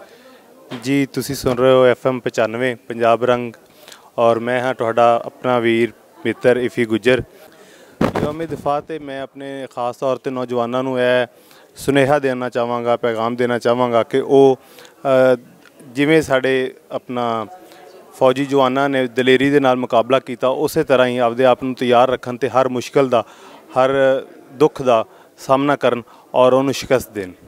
जी तुसी सुन रहे हो FM 95 पंजाब रंग और मैं हाँ तुहाडा अपना वीर मित्र इफ़ी गुजर। यौम दिफा ते मैं अपने खास तौर पर नौजवानों को यह सुनेहा देना चाहवागा, पैगाम देना चाहवागा कि वो जिमें साढ़े अपना फौजी जवानों ने दलेरी दे नाल मुकाबला किया उस तरह ही आपदे आप नूं तैयार रखन ते हर मुश्किल का हर दुख का सामना करन और उन्होंने शिकस्त देन।